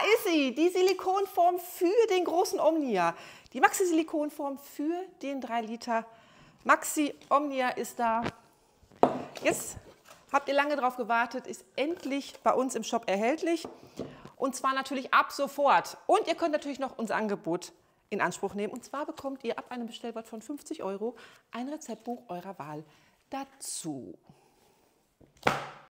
ist sie, die Silikonform für den großen Omnia. Die Maxi-Silikonform für den 3 Liter. Maxi Omnia ist da. Jetzt habt ihr lange drauf gewartet, ist endlich bei uns im Shop erhältlich. Und zwar natürlich ab sofort. Und ihr könnt natürlich noch unser Angebot in Anspruch nehmen. Und zwar bekommt ihr ab einem Bestellwert von 50 € ein Rezeptbuch eurer Wahl dazu.